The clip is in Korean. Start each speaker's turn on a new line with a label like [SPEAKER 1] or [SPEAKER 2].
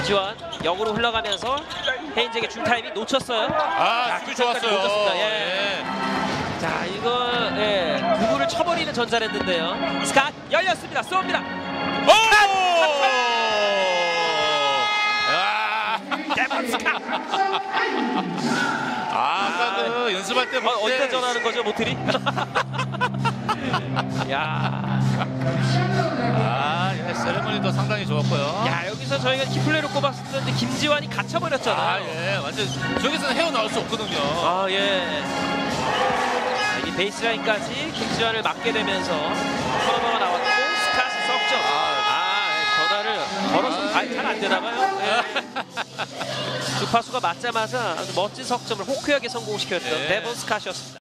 [SPEAKER 1] 김지환 역으로 흘러가면서 헤인즈에게 준 타이밍 놓쳤어요.
[SPEAKER 2] 아, 좋았어요.
[SPEAKER 1] 놓쳤습니다. 예.
[SPEAKER 2] 예.
[SPEAKER 1] 자, 이거 누구를 쳐버리는 전자랜드인데요. 스캇 열렸습니다. 쏩니다.
[SPEAKER 2] 오!
[SPEAKER 1] 데본 스캇.
[SPEAKER 2] 아까 그 연습할 때
[SPEAKER 1] 어디다 전화하는 거죠, 모틀이? 야.
[SPEAKER 2] 예, 세레머니도 상당히 좋았고요.
[SPEAKER 1] 야, 여기서 저희가 키플레이를 꼽았었는데 김지환이 갇혀버렸잖아요.
[SPEAKER 2] 예, 완전 저기서는 헤어나올 수 없거든요.
[SPEAKER 1] 예. 자, 이 베이스라인까지 김지환을 막게 되면서 커너버가 나왔고 스캇이 석점. 전화를 걸어서 잘 안 되나봐요. 주파수가 맞자마자 아주 멋진 석점을 호크하게 성공시켰던 데본 스캇이었습니다.